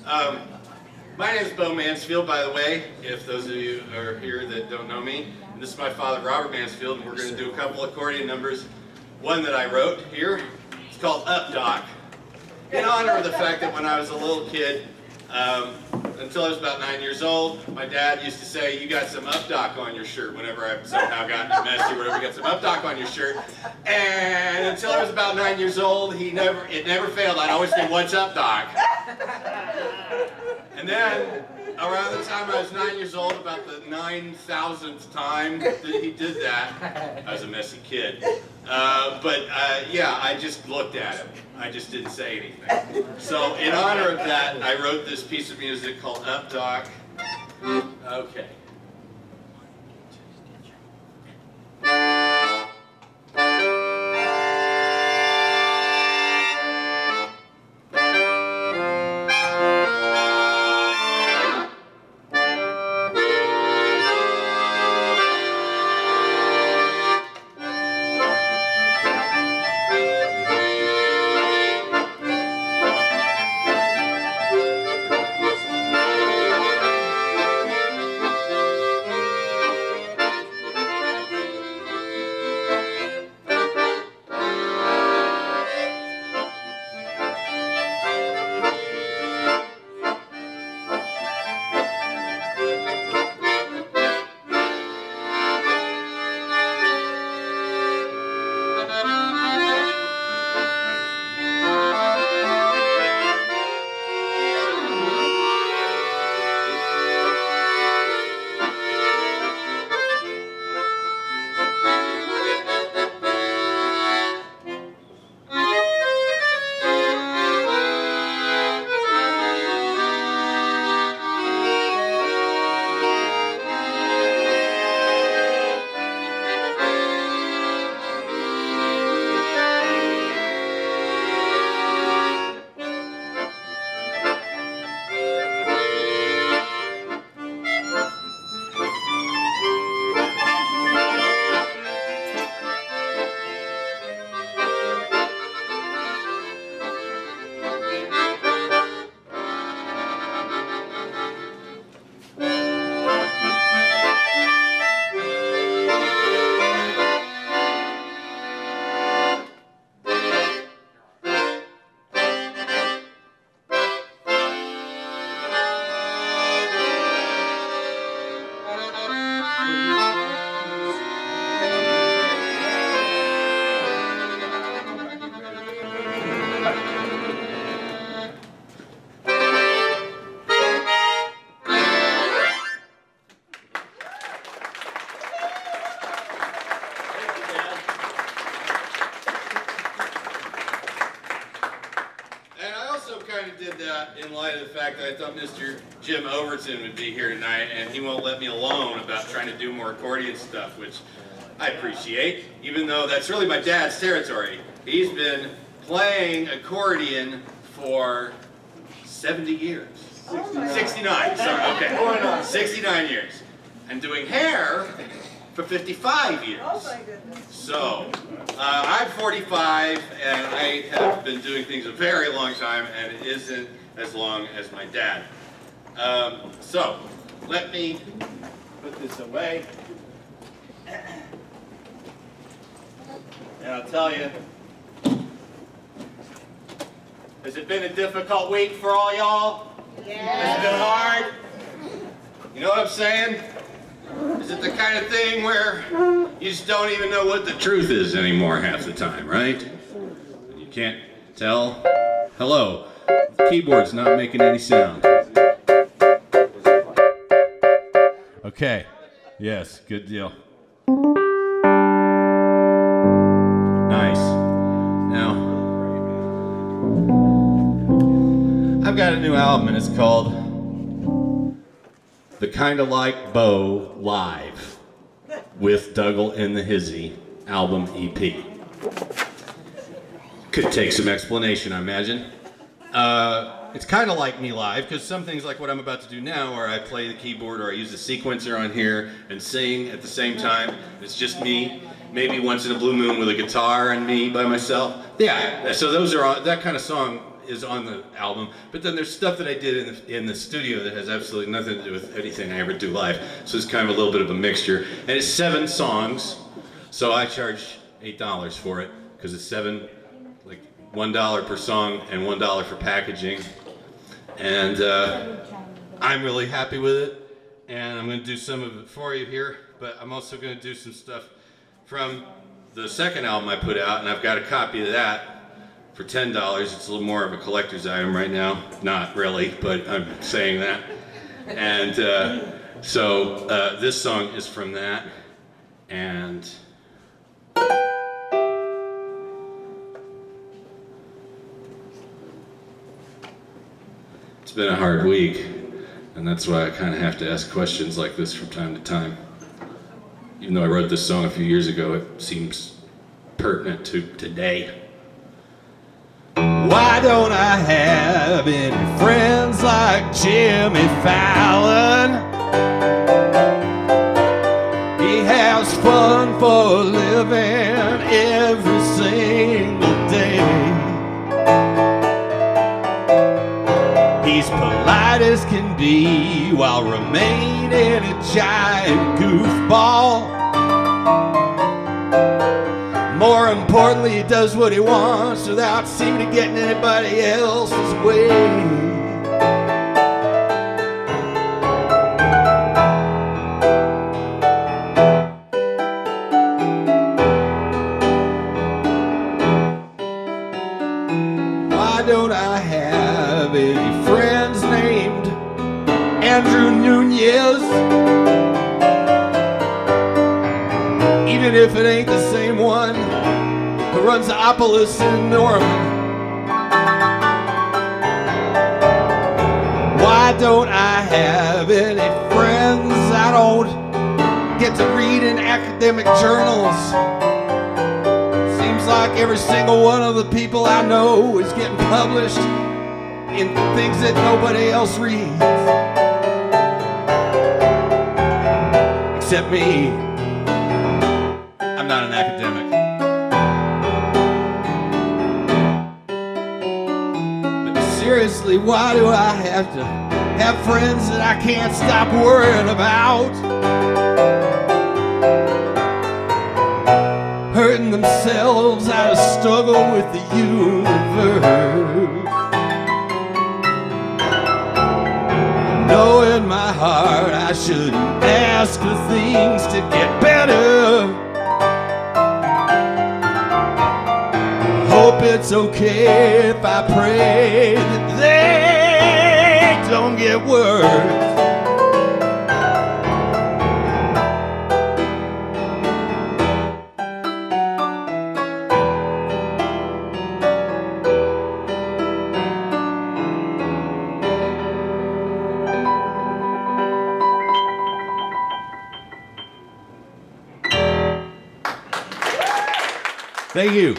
My name is Beau Mansfield, by the way, if those of you are here that don't know me. And this is my father, Robert Mansfield, and we're going to do a couple accordion numbers. One that I wrote here, it's called Updoc, in honor of the fact that when I was a little kid, until I was about 9 years old, my dad used to say, "You got some Updoc on your shirt," whenever I somehow got messy or whatever, "you got some Updoc on your shirt." And until I was about 9 years old, it never failed. I'd always say, "What's up, Doc?" And then, around the time I was 9 years old, about the 9,000th time that he did that, I was a messy kid. Yeah, I just looked at him. I just didn't say anything. So, in honor of that, I wrote this piece of music called Updoc. Okay. Did that in light of the fact that I thought Mr. Jim Overton would be here tonight, and he won't let me alone about trying to do more accordion stuff, which I appreciate, even though that's really my dad's territory. He's been playing accordion for 70 years. 69, sorry, okay. 69 years. And doing hair for 55 years. Oh my goodness. So, I'm 45, and I have been doing things a very long time, and it isn't as long as my dad. So, let me put this away. And I'll tell you, has it been a difficult week for all y'all? Yeah. Has it been hard? You know what I'm saying? Is it the kind of thing where you just don't even know what the truth is anymore half the time, right? You can't tell. Hello, the keyboard's not making any sound. Okay, yes, good deal. Nice. Now, I've got a new album and it's called The Kinda Like Beau Live with Dougal and the Hizzy album EP. Could take some explanation, I imagine. It's kind of like me live, because some things like what I'm about to do now, where I play the keyboard or I use a sequencer on here and sing at the same time, it's just me. maybe Once in a Blue Moon with a guitar and me by myself. Yeah, so those are on, that kind of song is on the album, but then there's stuff that I did in the studio that has absolutely nothing to do with anything I ever do live, so it's kind of a little bit of a mixture. And it's 7 songs, so I charge $8 for it, because it's 7, like $1 per song and $1 for packaging. And I'm really happy with it, and I'm going to do some of it for you here, but I'm also going to do some stuff from the second album I put out, and I've got a copy of that for $10. It's a little more of a collector's item right now. Not really, but I'm saying that. And so this song is from that, and it's been a hard week, and that's why I kind of have to ask questions like this from time to time. Even though I wrote this song a few years ago, it seems pertinent to today. Why don't I have any friends like Jimmy Fallon? He has fun for a living every single day. He's polite as can be while remaining a giant goofball. More importantly, he does what he wants without seeming to get in anybody else's way. Why don't I have any friends named Andrew Nunez? Even if it ain't the same one who runs the Opolis in Norman. Why don't I have any friends I don't get to read in academic journals? Seems like every single one of the people I know is getting published in things that nobody else reads. Except me. I'm not an academic. But seriously, why do I have to have friends that I can't stop worrying about? Hurting themselves out of struggle with the universe. Know in my heart I shouldn't ask for things to get better. Hope it's okay if I pray that they don't get worse. Thank you.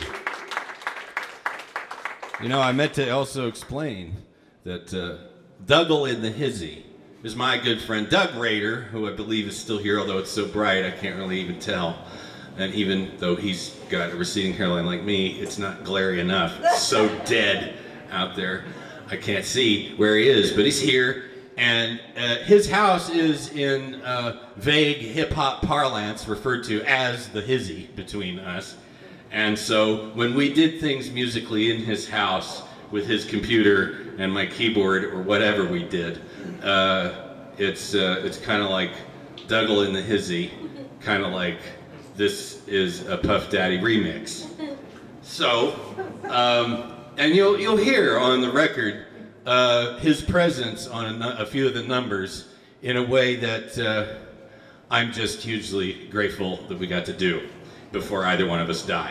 You know, I meant to also explain that Dougal in the Hizzy is my good friend Doug Rader, who I believe is still here, although it's so bright I can't really even tell. And even though he's got a receding hairline like me, it's not glary enough. It's so dead out there, I can't see where he is, but he's here. And his house is in vague hip-hop parlance referred to as the Hizzy between us. And so when we did things musically in his house with his computer and my keyboard or whatever we did, it's kind of like Dougal in the Hizzy, kind of like this is a Puff Daddy remix. So, and you'll hear on the record his presence on a few of the numbers in a way that I'm just hugely grateful that we got to do before either one of us die.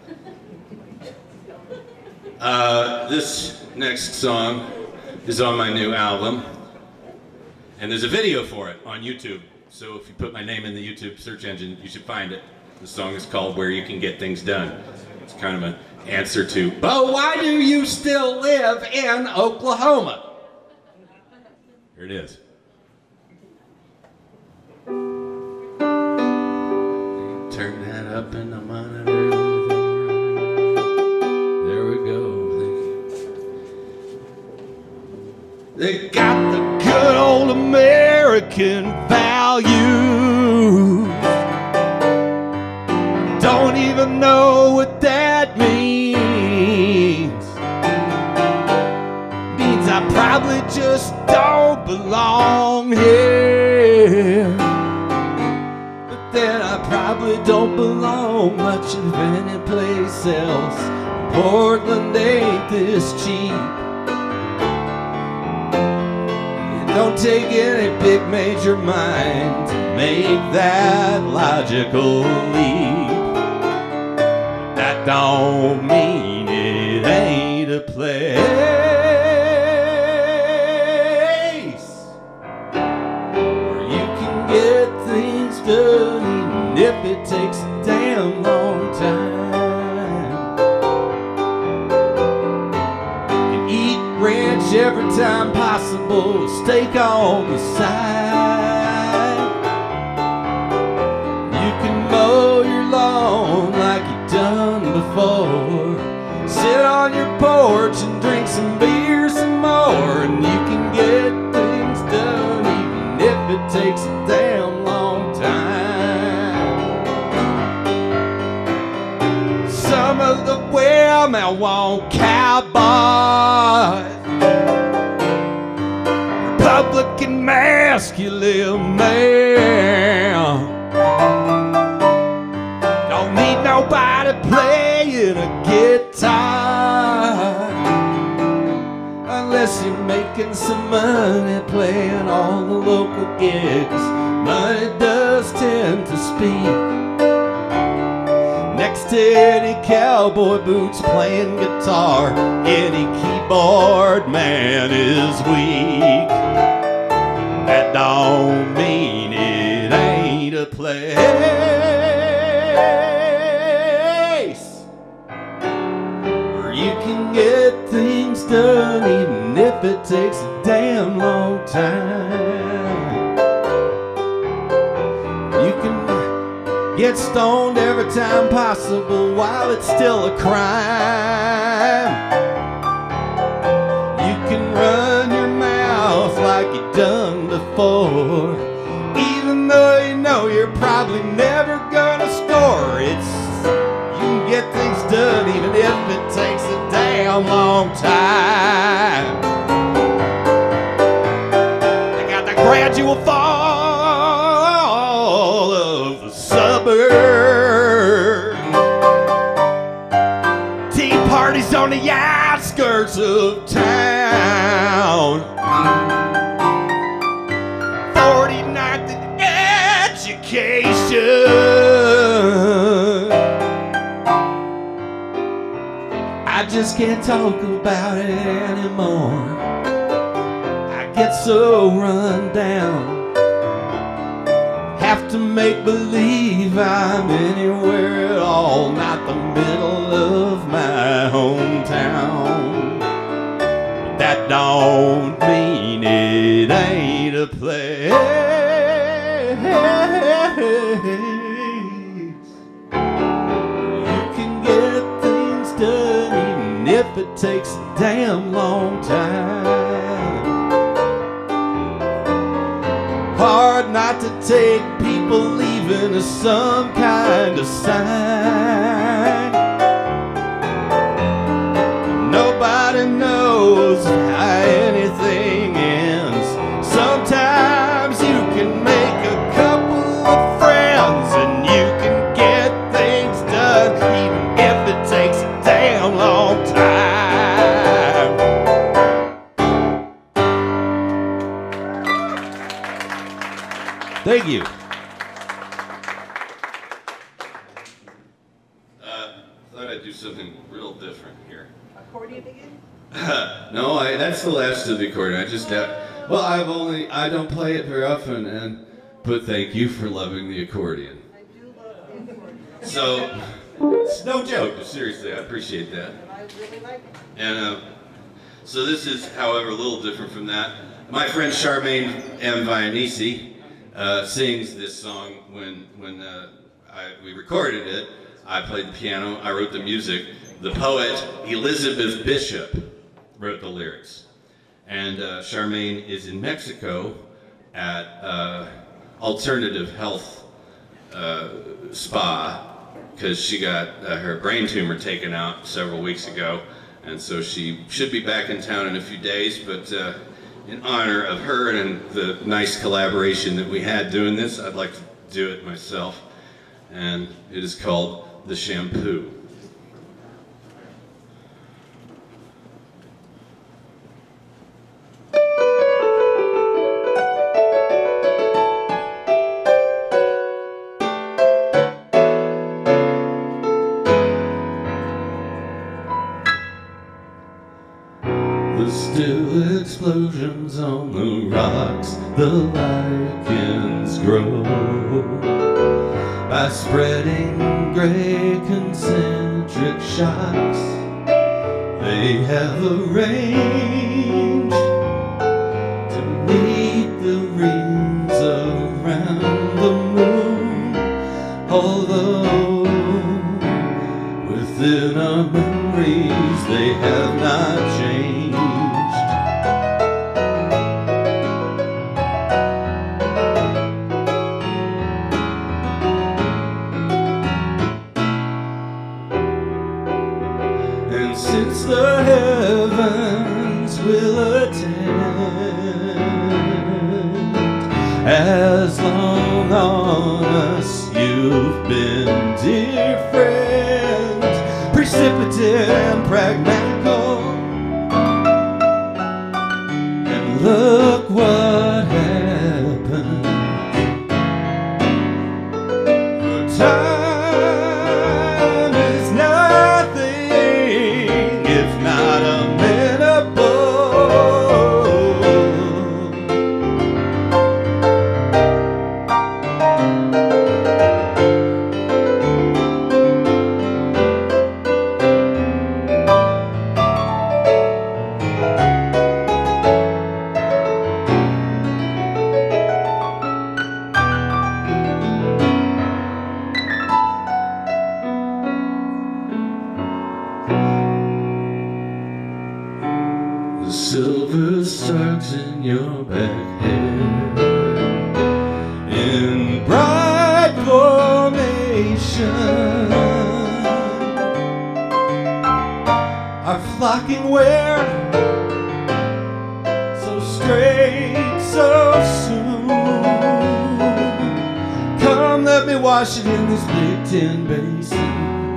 This next song is on my new album, and there's a video for it on YouTube, so if you put my name in the YouTube search engine, you should find it. The song is called Where You Can Get Things Done. It's kind of an answer to, Beau, why do you still live in Oklahoma? Here it is. Turn that up in the monitor. There we go. They got the good old American values. Don't even know what that means. Means I probably just don't belong here. But then I probably don't belong much of any place else. Portland ain't this cheap. It don't take any big major mind to make that logical leap. That don't mean it ain't a place where you can get things done even if it takes a damn long time. You can eat ranch every time possible, steak on the side. You can mow your lawn like you've done before. Sit on your porch and drink some beer some more, and you can get things done even if it takes a damn long time. Some of the women want cowboys, Republican masculine man. Don't need nobody playing a guitar unless you're making some money playing all the local gigs. Money does tend to speak next to any cowboy boots playing guitar. Any keyboard man is weak. That don't mean it ain't a place where you can get things done even if it takes a damn long time. You can get stoned every time possible while it's still a crime. You can run your mouth like you've done before, even though you know you're probably never gonna score. You can get things done even if it takes a damn long time. I got the gradual fall of the suburb, tea parties on the outskirts of town, 49th in education. I just can't talk about it anymore. I get so run down, have to make believe I'm anywhere at all, not the middle of my hometown. But that don't mean it ain't a place you can get things done even if it takes a damn long time. Hard not to take people leaving as some kind of sign. Nobody knows how anything ends. Sometimes you can make a couple of friends and you can get things done even if it takes a damn long time. Thank you. Thought I'd do something real different here. Accordion again? No, that's the last of the accordion. I just have, well, I don't play it very often, but thank you for loving the accordion. I do love the accordion. So, it's no joke, seriously, I appreciate that. And I really like it. And so this is, however, a little different from that. My friend Charmaine M. Brindisi sings this song when we recorded it. I played the piano, I wrote the music. The poet, Elizabeth Bishop, wrote the lyrics. And Charmaine is in Mexico at Alternative Health Spa, because she got her brain tumor taken out several weeks ago, and so she should be back in town in a few days, but in honor of her and the nice collaboration that we had doing this, I'd like to do it myself, and it is called The Shampoo. Still explosions on the rocks, the lichens grow by spreading gray concentric shocks. They have arranged to meet the rings around the moon, although within our memories they have not changed. Since the heavens will attend, as long on us you've been, dear friend, precipitate and pragmatical, and look what happened. The time is nothing if not amenable. The silver stalks in your back hair, in bright formation, are flocking where? So straight, so soon. Come, let me wash it in this big tin basin.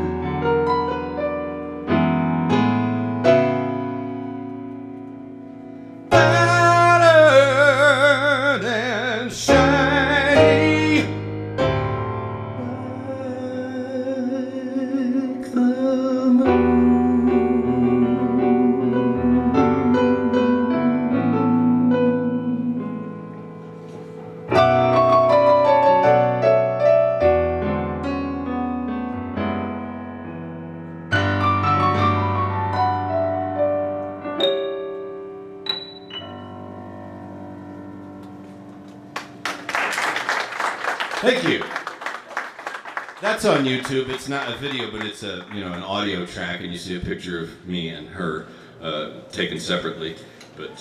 Thank you. That's on YouTube. It's not a video, but it's a an audio track, and you see a picture of me and her taken separately. But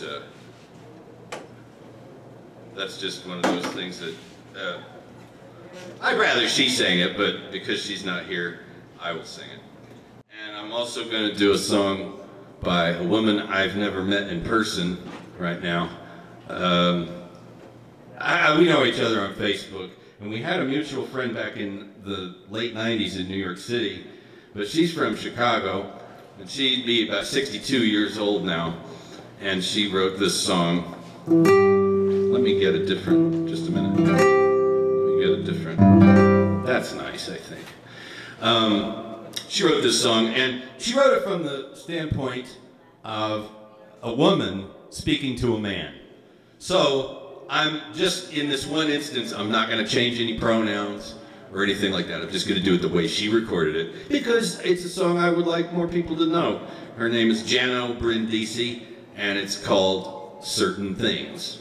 that's just one of those things that I'd rather she sang it, but because she's not here, I will sing it. And I'm also going to do a song by a woman I've never met in person right now. We know each other on Facebook. And we had a mutual friend back in the late 90s in New York City, but she's from Chicago, and she'd be about 62 years old now, and she wrote this song. Let me get a different, just a minute. Let me get a different, that's nice, I think. She wrote this song, and she wrote it from the standpoint of a woman speaking to a man. So, I'm just, in this one instance, I'm not going to change any pronouns or anything like that. I'm just going to do it the way she recorded it, because it's a song I would like more people to know. Her name is Jano Brindisi, and it's called Certain Things.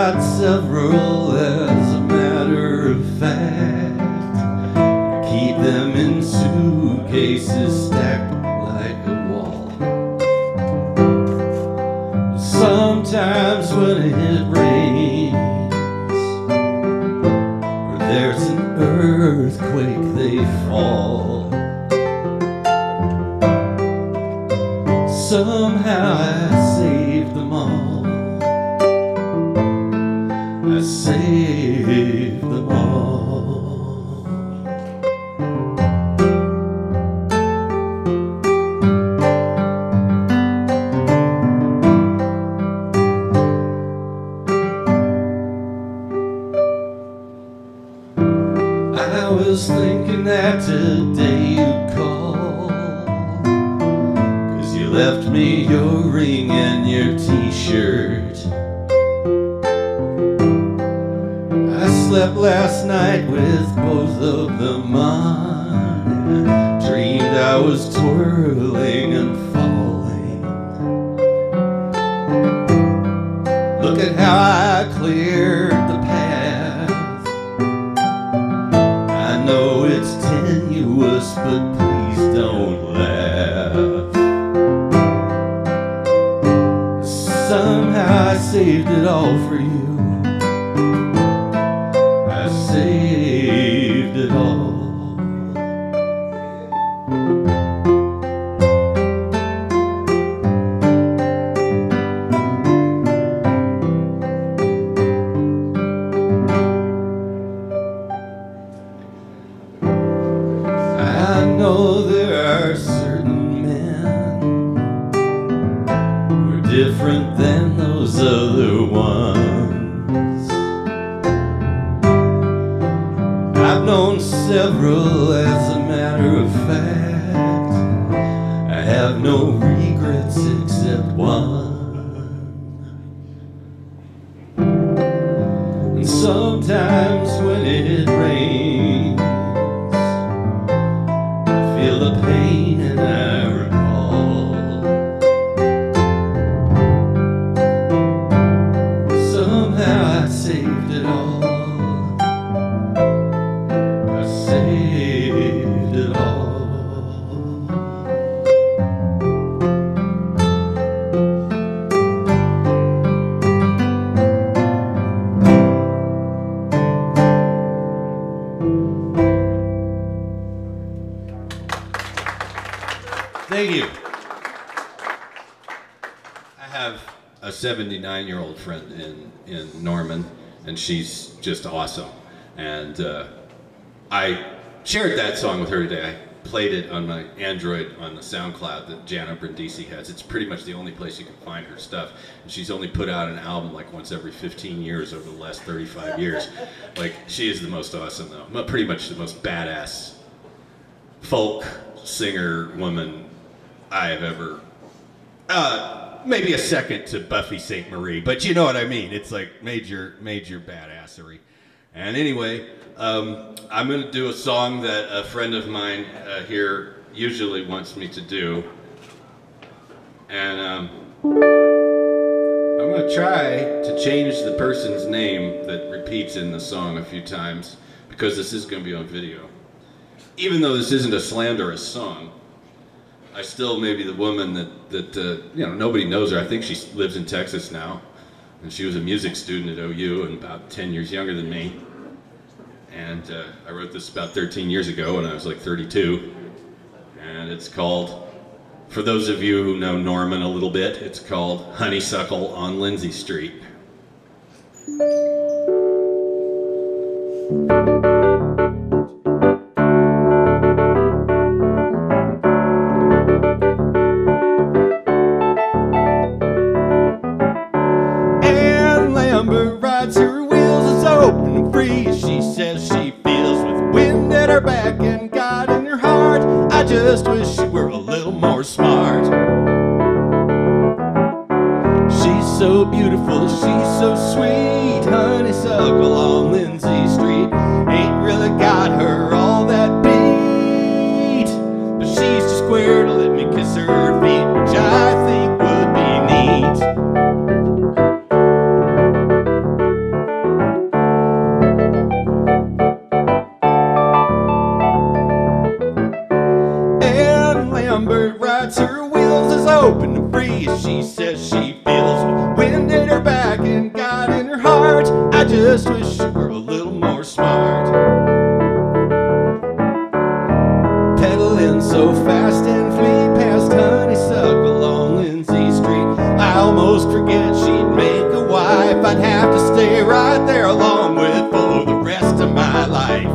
got several as a matter of fact. Keep them in suitcases stacked like a wall. Sometimes when it rains or there's an earthquake, they fall. Somehow I saved them all. I saved them all. I was thinking that today you'd call, 'cause you left me your ring and your t-shirt. I slept last night with both of them on. I dreamed I was twirling and falling. Look at how I cleared the path. I know it's tenuous, but please don't laugh. Somehow I saved it all for you. I saved it all. I know there are certain men who are different than those other ones. I've known several as a matter of fact. I have no regrets except one. And sometimes when it rains, I feel the pain and I recall. Somehow I saved it all. I saved it all. Thank you. I have a 79-year-old friend in Norman, and she's just awesome. And I shared that song with her today. I played it on my Android on the SoundCloud that Jano Brindisi has. It's pretty much the only place you can find her stuff. And she's only put out an album like once every 15 years over the last 35 years. Like, she is the most awesome though. Pretty much the most badass folk singer woman I have ever, maybe a second to Buffy St. Marie, but you know what I mean. It's like major badassery. And anyway, I'm going to do a song that a friend of mine here usually wants me to do. And I'm going to try to change the person's name that repeats in the song a few times, because this is going to be on video. Even though this isn't a slanderous song, I still maybe the woman that you know, nobody knows her. I think she lives in Texas now, and she was a music student at OU and about 10 years younger than me. And I wrote this about 13 years ago when I was like 32, and it's called, for those of you who know Norman a little bit, it's called Honeysuckle on Lindsey Street. Rides her wheels as open and free. She says she feels with wind at her back and God in her heart. I just wish she were a little more smart. She's so beautiful, she's so sweet. Honeysuckle on Lindsey Street ain't really got her all that beat, but she's too square to let me kiss her feet, which I think would be neat. just wish you were a little more smart. Pedaling so fast and flee past Honeysuckle on Lindsey Street. I almost forget she'd make a wife. I'd have to stay right there along with for the rest of my life.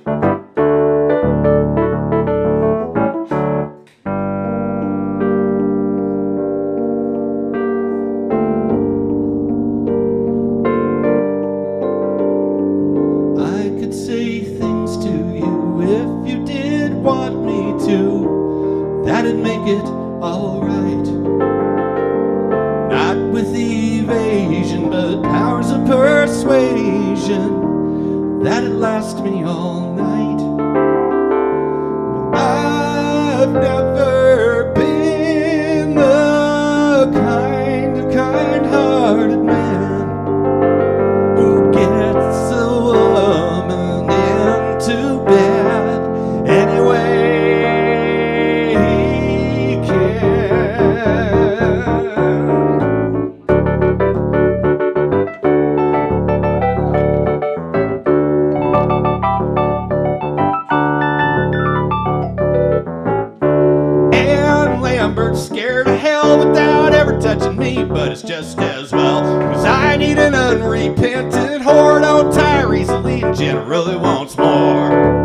I could say things to you if you did want me to. That'd make it alright. Not with evasion, but powers of persuasion that'd last me all night. But I've never been the kind of kind-hearted man who gets a woman into bed anyway he can. Scared of hell without ever touching me, but it's just as well, cause I need an unrepentant whore. Don't tire easily and generally wants more.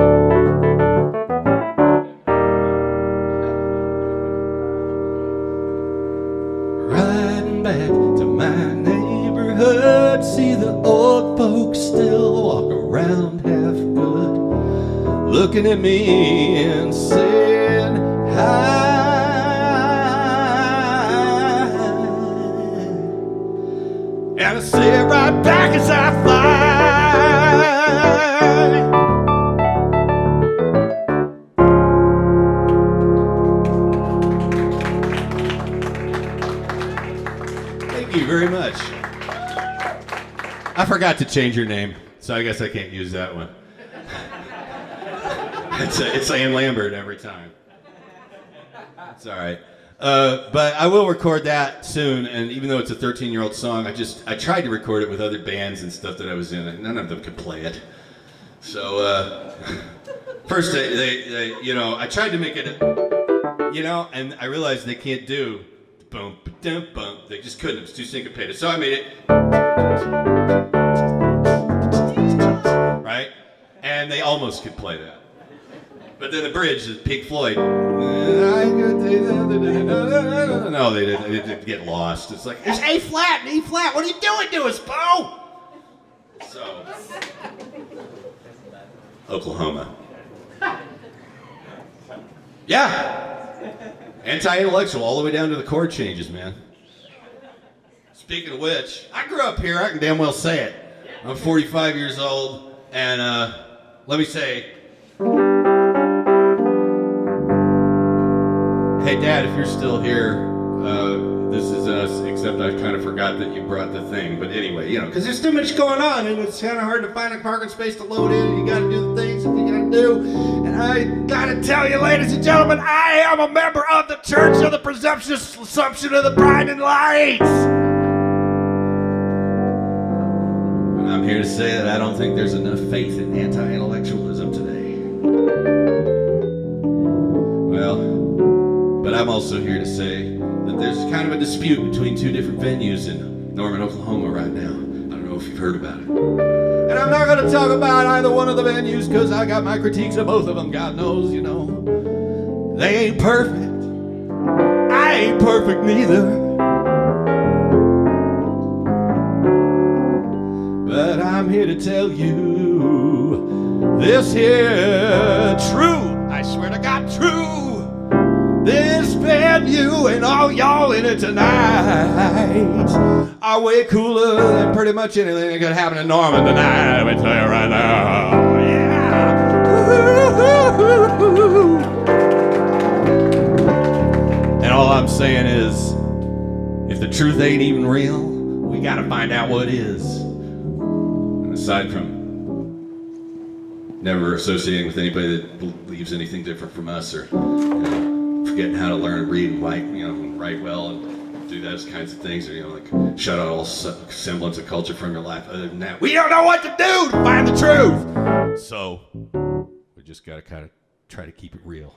Riding back to my neighborhood, see the old folks still walk around half good, looking at me and saying hi. And I say it right back as I fly. Thank you very much. I forgot to change your name, so I guess I can't use that one. It's Ann Lambert every time. It's all right. But I will record that soon, and even though it's a 13-year-old song, I tried to record it with other bands and stuff that I was in, and none of them could play it. So first they I tried to make it, and I realized they can't do boom, ba-dum, bum. They just couldn't. It was too syncopated. So I made it right, and they almost could play that. But then the bridge is Pink Floyd. No, they didn't get lost. It's like, there's A flat and E flat. What are you doing to us, Beau? So, Oklahoma. Yeah. Anti-intellectual all the way down to the chord changes, man. Speaking of which, I grew up here. I can damn well say it. I'm 45 years old, and let me say, hey, Dad, if you're still here, this is us, except I kind of forgot that you brought the thing. But anyway, because there's too much going on, and it's kind of hard to find a parking space to load in, and you got to do the things that you got to do. And I got to tell you, ladies and gentlemen, I am a member of the Church of the Presumptuous Assumption of the Bride and Lights. And I'm here to say that I don't think there's enough faith in anti-intellectualism today. Well, but I'm also here to say that there's kind of a dispute between two different venues in Norman, Oklahoma right now. I don't know if you've heard about it. And I'm not going to talk about either one of the venues because I got my critiques of both of them. God knows, they ain't perfect. I ain't perfect neither. But I'm here to tell you this here true. I swear to God, true. This venue and all y'all in it tonight are way cooler than pretty much anything that could happen in Norman tonight. Let me tell you right now. Yeah. And all I'm saying is, if the truth ain't even real, we gotta find out what is. And aside from never associating with anybody that believes anything different from us, or forgetting how to learn and read and write, write well, and do those kinds of things, or like shut out all semblance of culture from your life. Other than that, we don't know what to do to find the truth. So we just gotta kind of try to keep it real.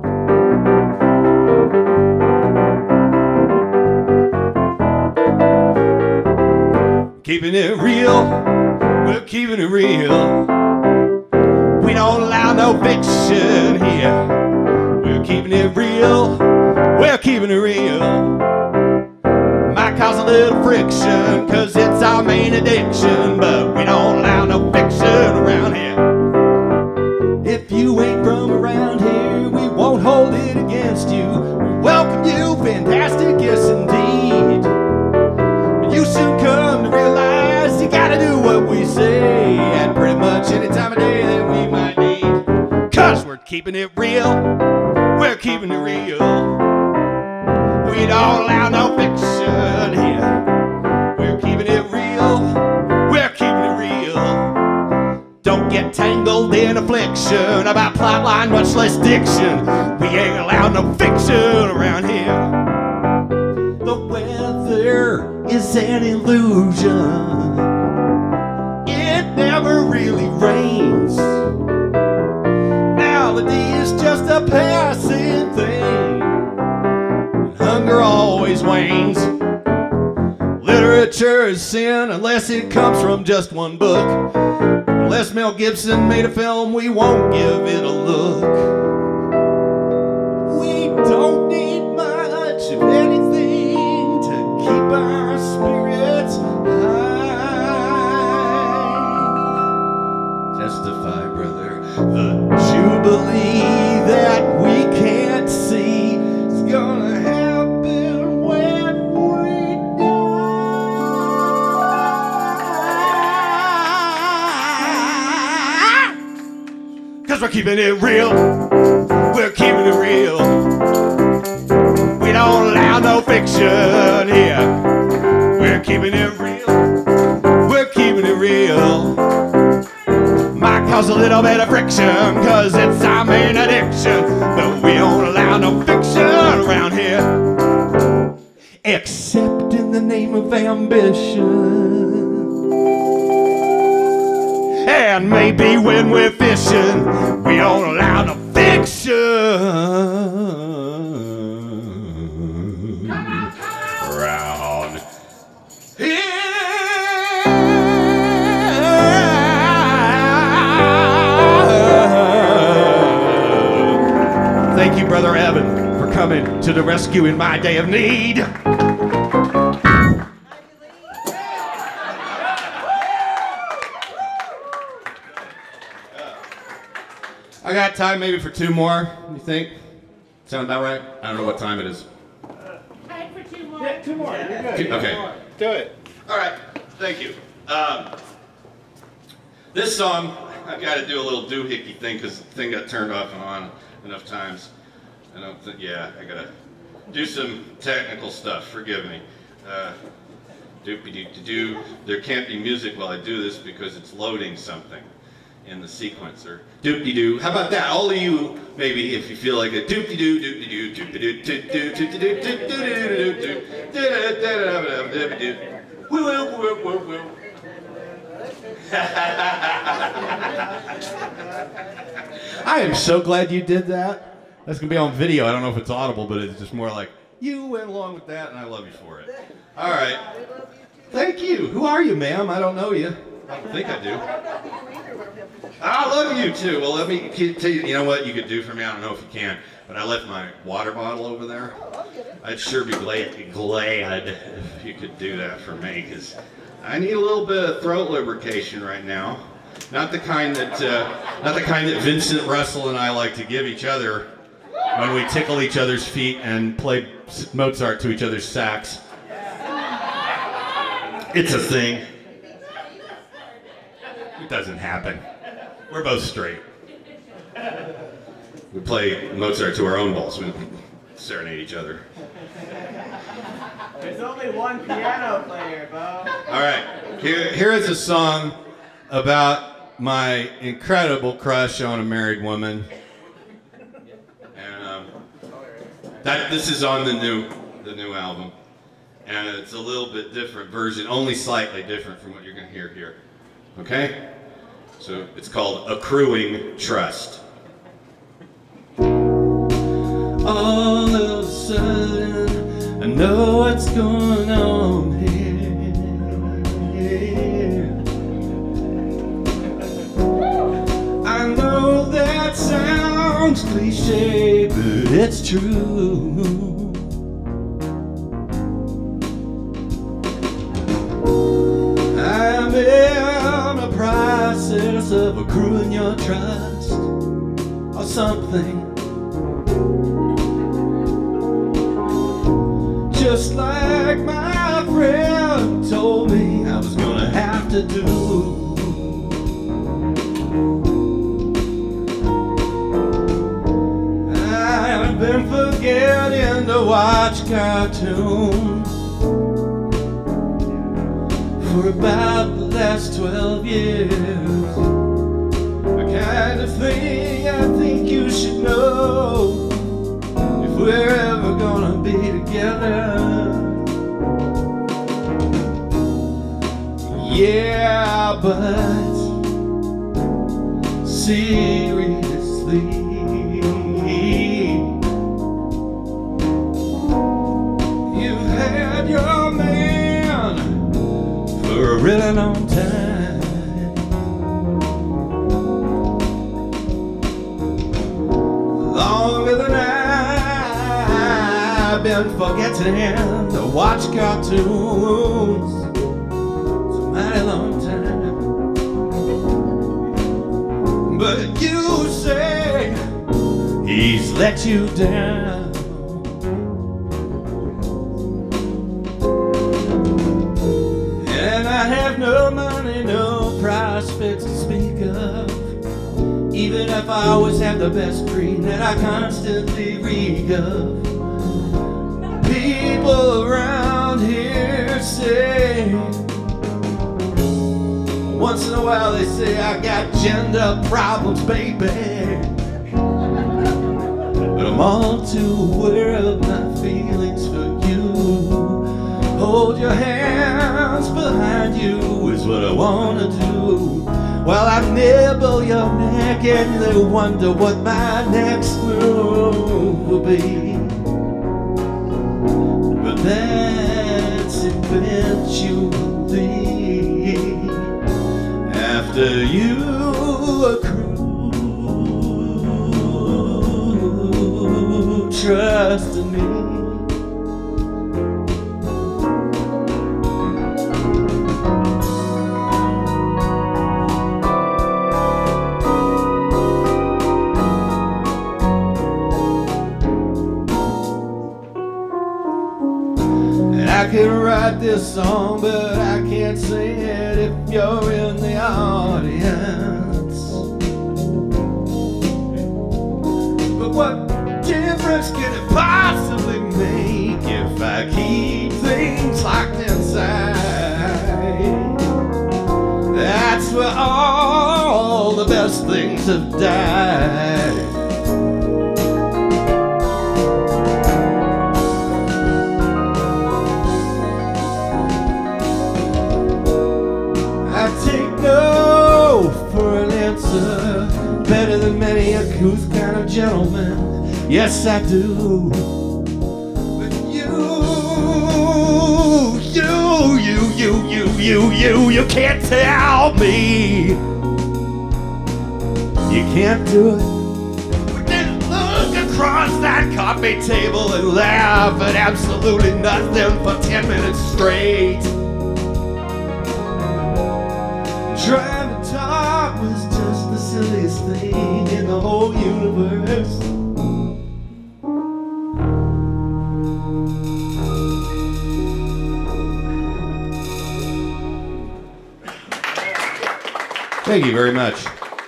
Keeping it real, we're keeping it real. We don't allow no fiction here. We're keeping it real, we're keeping it real. Might cause a little friction, cause it's our main addiction, but we don't allow no fiction around here. If you ain't from around here, we won't hold it against you. We welcome you, fantastic, yes indeed. You soon come to realize you gotta do what we say at pretty much any time of day that we might need. Cause we're keeping it real, we're keeping it real. We don't allow no fiction here. We're keeping it real, we're keeping it real. Don't get tangled in affliction about plotline, much less diction. We ain't allowed no fiction around here. The weather is an illusion. It never really rains. Now the day is just a passing thing. And hunger always wanes. Literature is sin unless it comes from just one book. Unless Mel Gibson made a film, we won't give it a look. We don't need much of anything to keep our spirits high. Testify, brother. The jubilee that we can't see is gonna happen when we die. 'Cause we're keeping it real. We're keeping it real. We don't allow no fiction here. We're keeping it real. We're keeping it real. Might cause a little bit of friction, cause it's our main addiction. But we don't allow no fiction around here. Except in the name of ambition. And maybe when we're fishing, we don't allow no fiction around here. Thank you, Brother Evan, for coming to the rescue in my day of need. I got time maybe for two more, you think? Sound about right? I don't know what time it is. Time for two more. Yeah, two more. You're good. Okay. Do it. All right. Thank you. This song, I've got to do a little doohickey thing because the thing got turned off and on enough times. I don't think, yeah, I got to do some technical stuff. Forgive me. Doopy-doo-doo-doo. There can't be music while I do this because it's loading something in the sequencer. Doop-de-doo. How about that? All of you, maybe, if you feel like it. Doop-de-doo, doop-de-doo, doop-de-doo, doop-de-doo, doop-de-doo, woo-woo-woo-woo-woo. I am so glad you did that. That's going to be on video. I don't know if it's audible, but it's just more like, you went along with that, and I love you for it. All right. Thank you. Who are you, ma'am? I don't know you. I don't think I do. I love you too. Well, let me tell you, you know what you could do for me? I don't know if you can, but I left my water bottle over there. I'd sure be glad if you could do that for me, because I need a little bit of throat lubrication right now. Not the kind that Vincent Russell and I like to give each other when we tickle each other's feet and play Mozart to each other's sax. It's a thing. It doesn't happen. We're both straight. We play Mozart to our own balls. We serenade each other. There's only one piano player, Beau. All right. Here is a song about my incredible crush on a married woman. And this is on the new album. and it's a little bit different version, only slightly different from what you're going to hear here. Okay? So it's called Accruing Trust. All of a sudden, I know what's going on here. I know that sounds cliche, but it's true. I'm in the process of accruing your trust or something. Just like my friend told me I was gonna have to do. I've been forgetting to watch cartoons for about the last 12 years. The kind of thing I think you should know if we're ever gonna be together. Yeah, but seriously, you've had your man for a really long time. Longer than I've been forgetting to watch cartoons. It's a mighty long time. But you say he's let you down. And I have no money, no prospects to speak of. Even if I always have the best cream that I constantly reek of. People around here say, once in a while they say I got gender problems, baby. But I'm all too aware of my feelings for you. Hold your hands behind you is what I wanna do. While I nibble your neck and they wonder what my next move will be. But that's eventually, after you accrue trust in me. I can write this song, but I can't sing it if you're in the audience. But what difference can it possibly make if I keep things locked inside? That's where all the best things have died. For an answer, better than many a couth kind of gentleman. Yes, I do. But you can't tell me you can't do it. We didn't look across that coffee table and laugh at absolutely nothing for 10 minutes straight. Trying to talk was just the silliest thing in the whole universe. Thank you very much.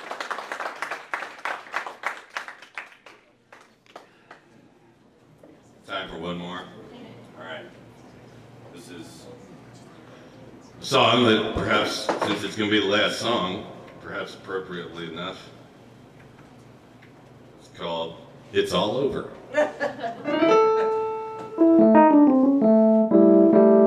Time for one more. All right. This is a song that perhaps, since it's going to be the last song, perhaps appropriately enough, it's called It's All Over.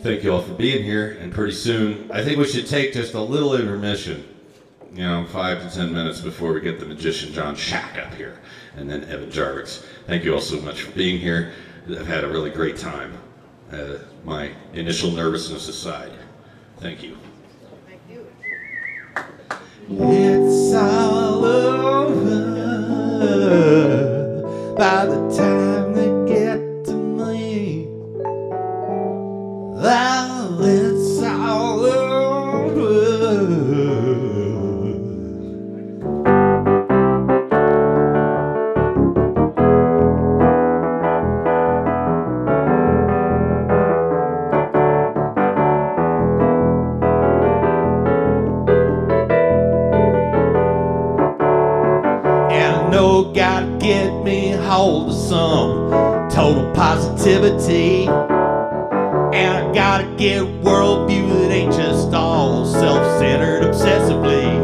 Thank you all for being here, and pretty soon, I think we should take just a little intermission, 5 to 10 minutes before we get the magician John Shack up here, and then Evan Jarvix. Thank you all so much for being here. I've had a really great time. My initial nervousness aside. Thank you. Thank you. It's all over by the time they get to me. Well, it's all over. Gotta get me hold of some total positivity, and I gotta get worldview that ain't just all self-centered obsessively.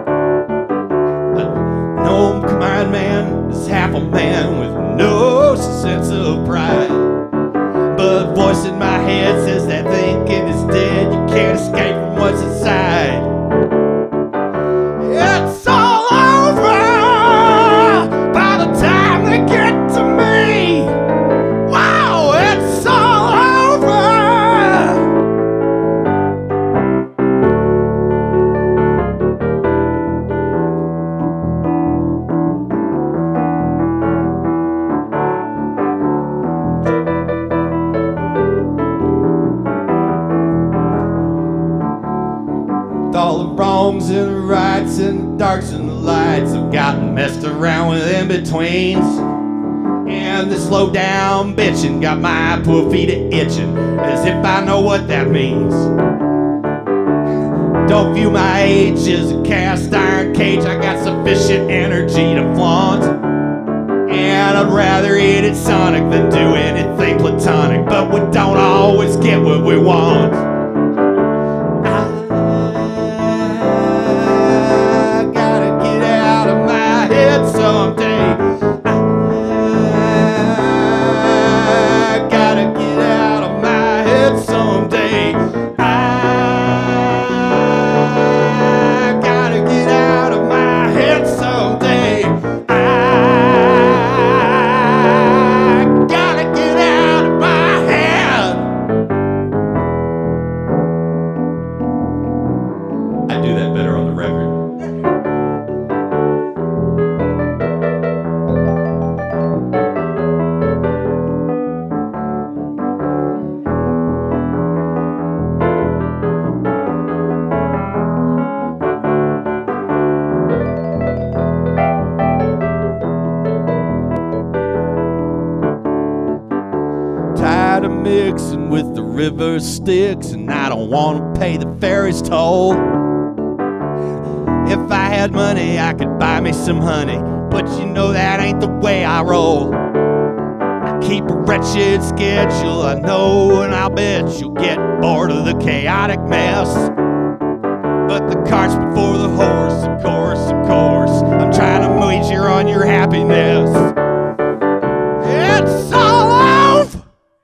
No command man is half a man with no sense of pride, but voice in my head says that thinking is dead. You can't escape from what's inside. It's all over by the time they get to me. Wow, it's all over. With all the wrongs and the rights and the darks and the lights, I've gotten messed around with in-betweens. And this low down bitchin' got my poor feet itching, as if I know what that means. Don't view my age as a cast iron cage. I got sufficient energy to flaunt, and I'd rather eat it Sonic than do anything platonic. But we don't always get what we want. I gotta get out of my head someday. I gotta get out of my head someday. I gotta get out of my head someday. I gotta get out of my head. I do that better on the record. Tired of mixing with the river Styx, and I don't want to pay the ferry's toll. If I had money, I could buy me some honey, but you know that ain't the way I roll. I keep a wretched schedule, I know, and I'll bet you'll get bored of the chaotic mess. But the cart's before the horse, of course, of course. I'm trying to wager on your happiness. It's all over.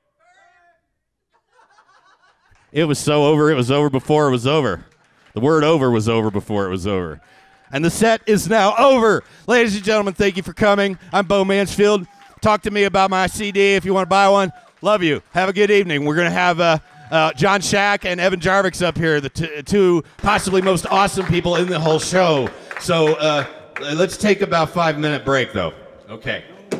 It was so over, it was over before it was over. The word over was over before it was over. And the set is now over. Ladies and gentlemen, thank you for coming. I'm Beau Mansfield. Talk to me about my CD if you want to buy one. Love you. Have a good evening. We're going to have John Shack and Evan Jarvix up here, the two possibly most awesome people in the whole show. So let's take about 5-minute break, though. Okay.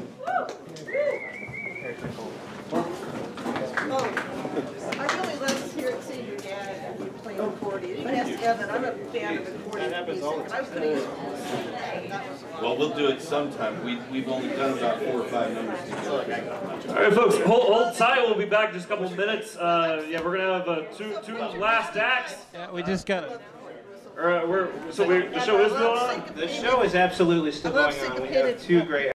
I really love seeing your dad playing accordion. Even as Evan, I'm a fan of accordion music. And I was going to use that was Well, we'll do it sometime. We've only done about 4 or 5 numbers together. All right, folks, hold tight. We'll be back in just a couple of minutes. Yeah, we're gonna have two last acts. Yeah, we just got it. The show is going on. The show is absolutely still I love going on. We have syncopated two great